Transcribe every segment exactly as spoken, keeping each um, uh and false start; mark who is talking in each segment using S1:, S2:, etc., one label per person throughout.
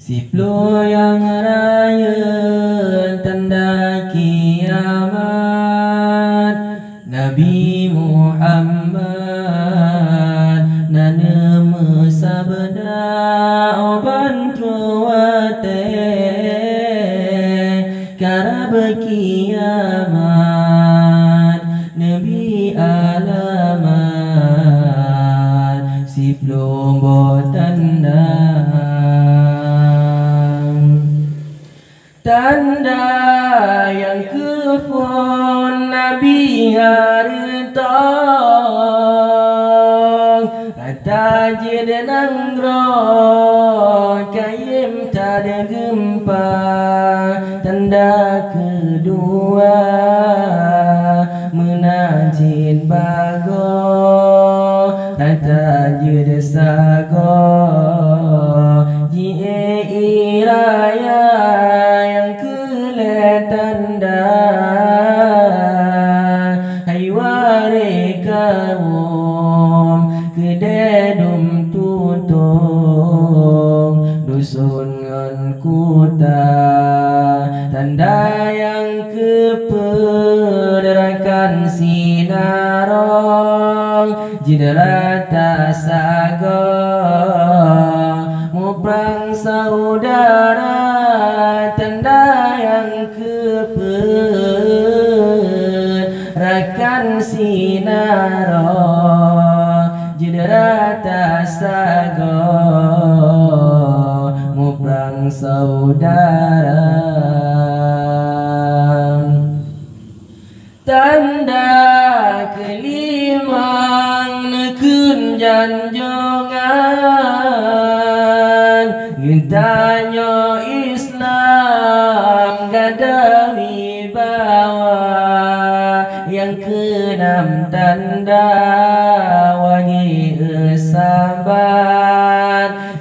S1: Siplo yang raya tanda kiamat, Nabi Muhammad nanema sabda oban truwate karab kiamat Nabi alamat siplo tanda tanda yang kefon Nabi haritong tajid nanggro kayim tada gempa tanda kedua menajid bago tajid sago jie iraya tanda hayware kaum kededum tutung dusun ngan kuta tanda yang kepederakan sinarong jiderata sago muprang saudara tanda yang kepederakan sinaro jiderata sago muprang saudara tanda kelimang nekun janjongan gintanyo Islam gadami bawa yang keenam tanda wangi esaban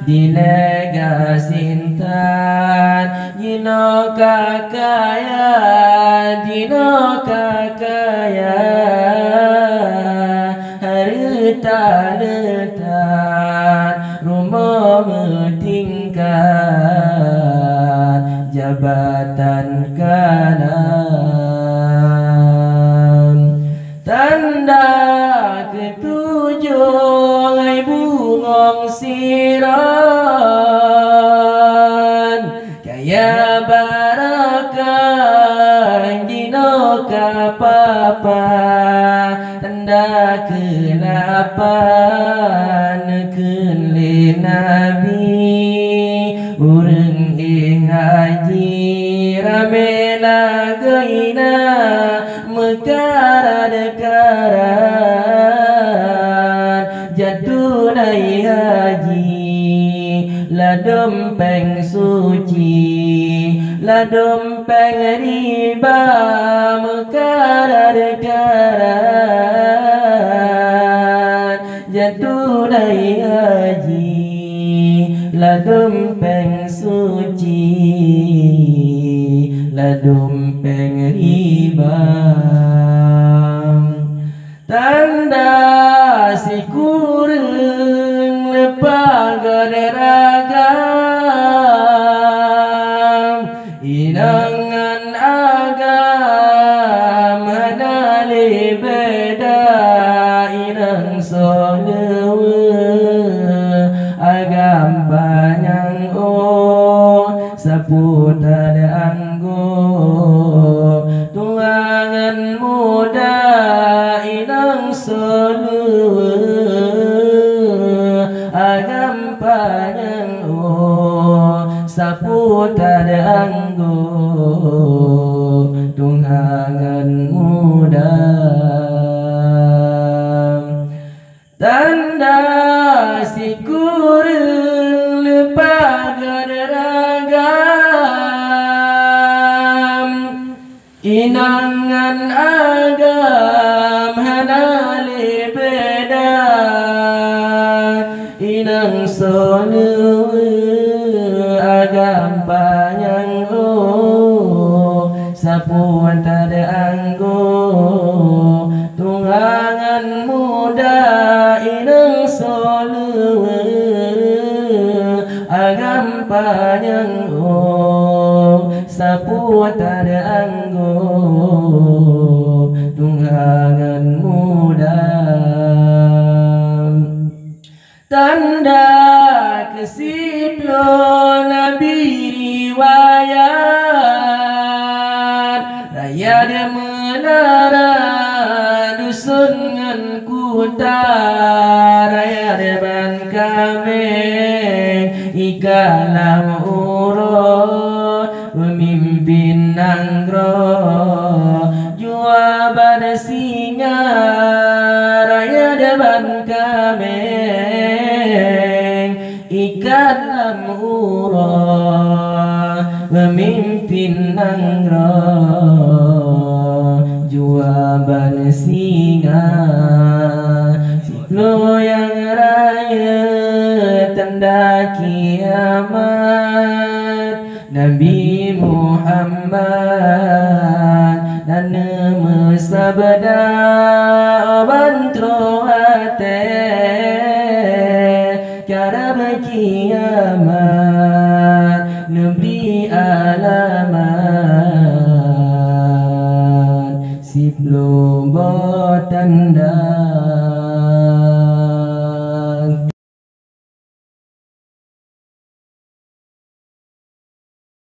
S1: dilegasintan dino kakaya dino kakaya harta letan rumah metingkat jabatan kanan tanda ketujuh ay bungong siran kaya barakah dino kapapa tanda kelapan kenli nabi urang ing haji ramela gaina mekara dekaran jatuh nai haji la dompeng suci la dompeng riba mekara dekaran jatuh nai haji la dompeng suci la dompeng riba tanda si kurang lepa gaderagam inangan agam hanali beda inang solewe agam banyang oh saputar anggo tuangan muda inang soluwe agam banyang oh saputar anggo tuangan muda tanda si kurang lepa gaderagam inangan agam hanali beda inang soluwe agam banyang oh sapuan tada anggo tunggangan muda inang soluwe agam panjang sapua tada anggo tunggangan muda tanda kesiplo nabi riwayat raya de menara dusun ngan kuta raya de ban kameng ikalam uro memimpin nanggro jua pada singa raya de ban kameng ikalam uro memimpin nanggro jua pada singa lo yang raya tanda kiamat Nabi Muhammad dan mesabda bantro hate cara berkiamat neberi alamat siplo tanda